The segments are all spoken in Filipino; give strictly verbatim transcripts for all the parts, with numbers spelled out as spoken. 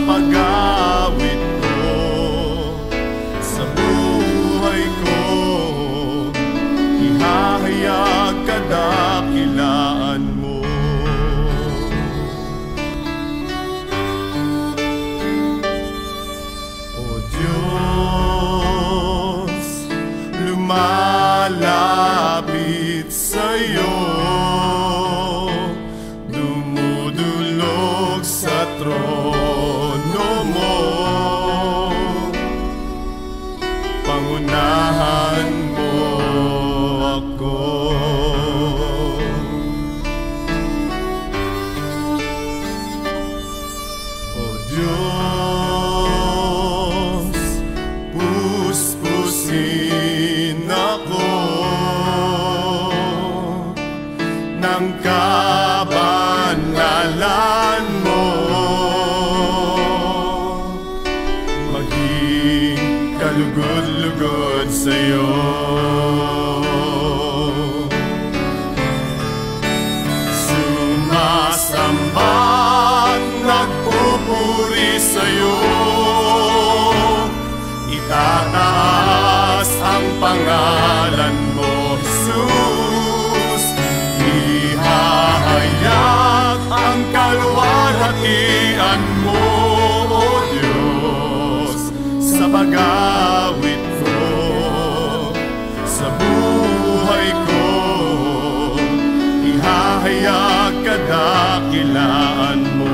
pag-awit ko, sa buhay ko, ihahayag kadakilaan mo. O Diyos, lumalapit sa'yo, dumudulog sa trono mo, pangunahan mo ako. O Diyos, puspusin ako ng kabanalan mo, maging kalugod-lugod sa'yo. Sumasamba, nagpupuri sa'yo, itataas ang pangalan mo, Jesus. Ihahayag ang kaluwalhatian mo, O Diyos, sa pag-awit ko, sa buhay ko, ihahayag kadakilaan mo.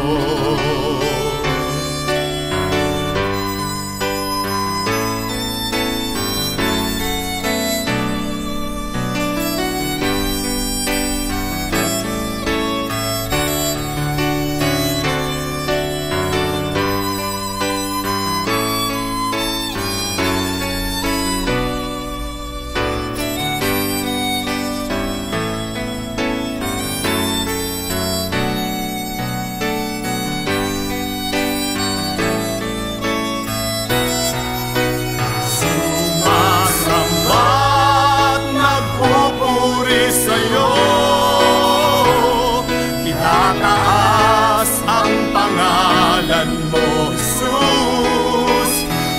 Itataas ang pangalan mo, Jesus.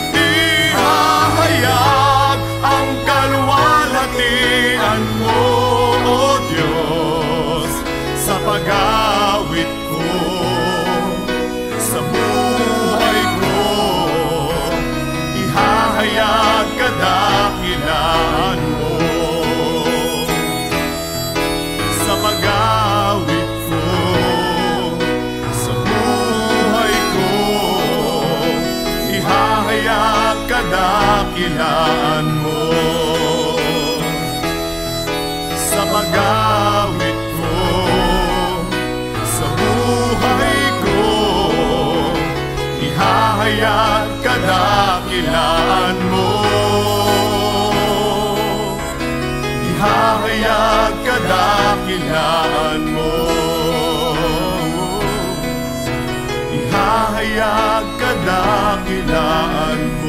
Ihahayag ang kaluwalhatian mo, O Diyos, sa pag-awit ko, sa buhay ko, ihahayag kadakilaan mo. Sa pag-awit ko, sa buhay ko, ihahayag kadakilaan mo. Sa pag-awit ko, sa buhay ko, ihahayag kadakilaan mo. Ihahayag kadakilaan mo, ihahayag kadakilaan mo.